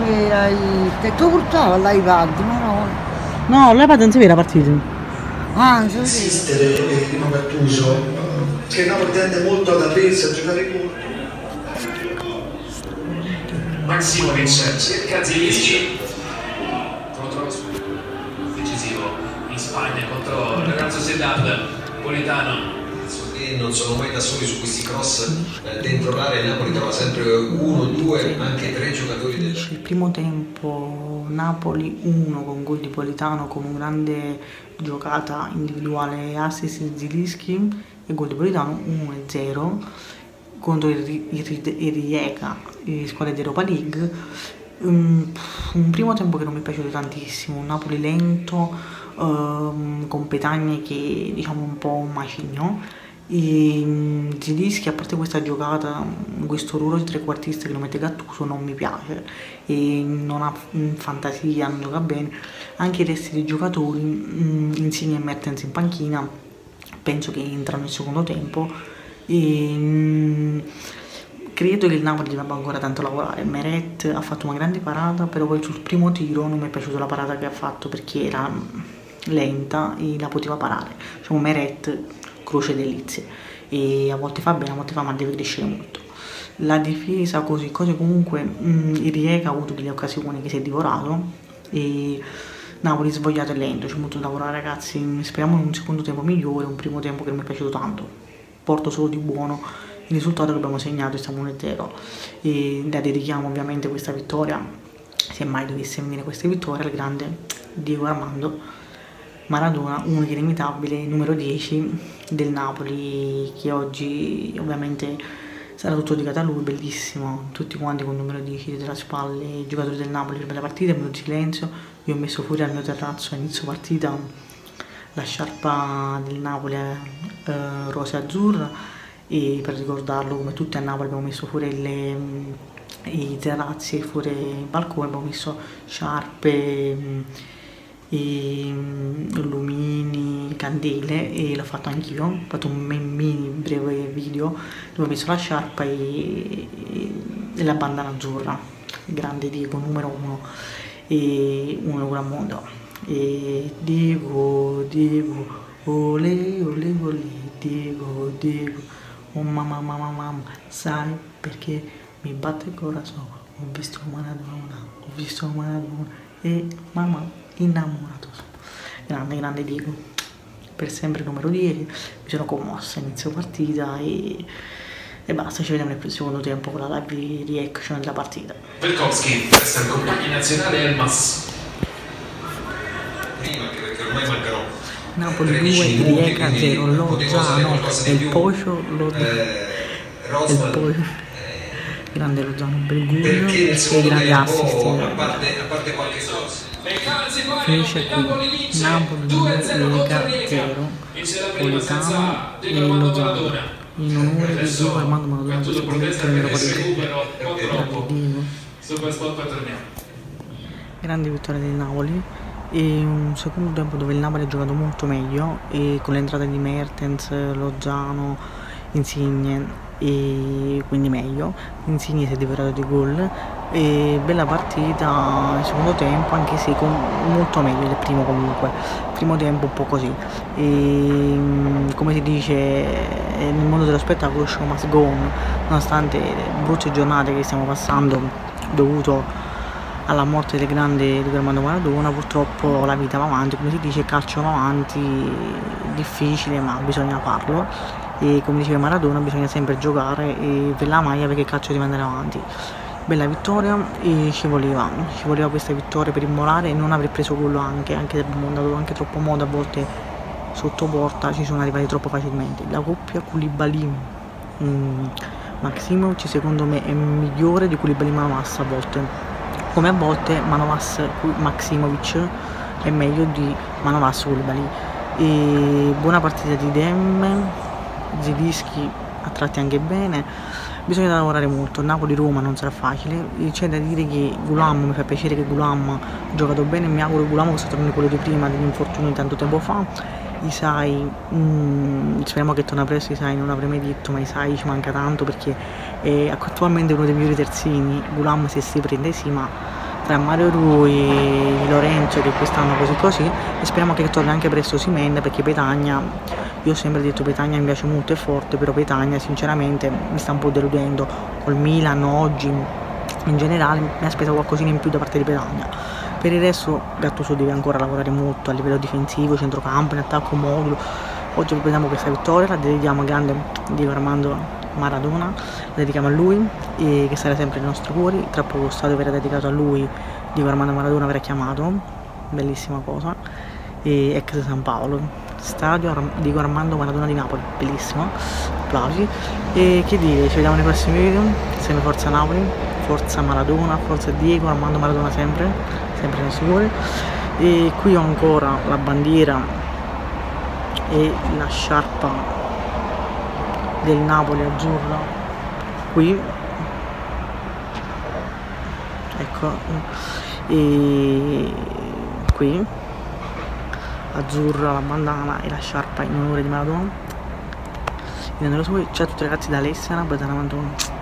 che tu portavi l'iPad, ma no? No, l'iPad non si era partito. Ah, non so Assistere Rino Gattuso, che Napoli tende molto ad aprirsi, a giocare molto. Maksimovic cerca Zielinski contro decisivo in Spagna contro il Real Sociedad. Politano e non sono mai da soli su questi cross dentro l'area. Il Napoli trova sempre 1, 2, anche 3 giocatori del... Il primo tempo Napoli 1 con gol di Politano con una grande giocata individuale, assist di Zielinski, e gol di Politano 1-0 contro il Rijeka, squadra di Europa League. Un primo tempo che non mi è piaciuto tantissimo, un Napoli lento, con Petagna che diciamo un po' un macigno, e Zielinski, a parte questa giocata, questo ruolo di trequartista che lo mette Gattuso non mi piace, e non ha fantasia, non gioca bene. Anche i resti dei giocatori, Insigne e Mertens in panchina, penso che entrano nel secondo tempo, e credo che il Napoli debba ancora tanto lavorare. Meret ha fatto una grande parata, però poi sul primo tiro non mi è piaciuta la parata che ha fatto perché era lenta e la poteva parare. Diciamo, Meret croce delizie, e a volte fa bene, a volte fa, ma deve crescere molto. La difesa così comunque, il Rijeka ha avuto delle occasioni che si è divorato, e Napoli svogliato e lento, c'è molto da lavorare ragazzi. Speriamo in un secondo tempo migliore, un primo tempo che non mi è piaciuto tanto. Porto solo di buono il risultato che abbiamo segnato, stiamo 1-0, e la dedichiamo ovviamente questa vittoria, se mai dovesse venire questa vittoria, al grande Diego Armando Maradona, unico inimitabile, numero 10 del Napoli, che oggi ovviamente sarà tutto dedicato a lui. Bellissimo, tutti quanti con il numero 10 dietro le spalle, i giocatori del Napoli per la partita, minuto di silenzio. Io ho messo fuori al mio terrazzo a inizio partita la sciarpa del Napoli rosa e azzurra, e per ricordarlo, come tutti a Napoli abbiamo messo fuori i terrazzi, fuori il balcone, abbiamo messo sciarpe, lumini, candele, e l'ho fatto anch'io. Ho fatto un mini breve video dove ho messo la sciarpa e la bandana azzurra. Grande Diego, numero 1 e uno al mondo. E Diego, ole ole ole, Diego, oh mamma, sai perché mi batte il corazon? Ho visto Maradona e mamma innamorato. Grande Diego, per sempre numero 10. Mi sono commossa inizio partita, e basta, ci vediamo nel secondo tempo con la live reaction della partita. Velkovski, resta il compagno nazionale Elmas. Prima, anche perché ormai mancano Napoli 2, Rijeka 0, Lozano e il Pocio, grande Lozano, bel gol e grande assist. A parte qualche cosa. Finisce qui, Napoli 2, Rijeka 0, Politano e Lozano, in onore di Diego Armando Maradona, questo progetto dell'Europa League. Grande vittoria del Napoli, e un secondo tempo dove il Napoli ha giocato molto meglio, e con l'entrata di Mertens, Lozano, Insigne, e quindi meglio. Insigne si è divorato di gol, e bella partita nel secondo tempo, anche se molto meglio del primo. Comunque il primo tempo un po' così, e come si dice nel mondo dello spettacolo, show must go on, nonostante le brutte giornate che stiamo passando dovuto alla morte del grande Diego Armando Maradona. Purtroppo la vita va avanti, come si dice, calcio va avanti, difficile ma bisogna farlo, e come diceva Maradona bisogna sempre giocare e per la maglia, perché il calcio deve andare avanti. Bella vittoria, e ci voleva questa vittoria per immolare, e non aver preso gol anche se abbiamo dato anche troppo modo, a volte sotto porta ci sono arrivati troppo facilmente. La coppia Koulibaly Maksimovic secondo me è migliore di Koulibaly Manolas a volte, come a volte Manolas Maksimovic è meglio di Manolas Koulibaly. E buona partita di Dem, Zielinski a tratti anche bene. Bisogna lavorare molto, Napoli-Roma non sarà facile. C'è da dire che Gulam, mi fa piacere che Gulam ha giocato bene, mi auguro che Gulam possa tornare quello di prima, degli infortuni tanto tempo fa. Isai, speriamo che torna presto. Isai non l'avrei mai detto, ma Isai ci manca tanto perché è attualmente uno dei migliori terzini. Gulam se si prende sì, ma tra Mario Rui, Lorenzo, che quest'anno così e speriamo che torni anche presto Osimhen, perché Petagna, io ho sempre detto Petagna mi piace molto e forte, però Petagna sinceramente mi sta un po' deludendo col Milan oggi, in generale mi aspetta qualcosina in più da parte di Petagna. Per il resto Gattuso deve ancora lavorare molto a livello difensivo, centrocampo, in attacco, modulo. Oggi vediamo questa vittoria, la dedichiamo al grande Diego Armando Maradona, la dedichiamo a lui, e che sarà sempre nei nostri cuori. Tra poco lo stadio verrà dedicato a lui, Diego Armando Maradona verrà chiamato, bellissima cosa, e ex San Paolo, stadio Diego Armando Maradona di Napoli, bellissimo, applausi. E che dire, ci vediamo nei prossimi video, sempre forza Napoli, forza Maradona, forza Diego Armando Maradona, sempre nei nostri cuori. E qui ho ancora la bandiera e la sciarpa del Napoli azzurra, qui, ecco, e qui azzurra la bandana e la sciarpa in onore di Maradona. Ciao a tutti ragazzi da Alessia, Napoletana 91.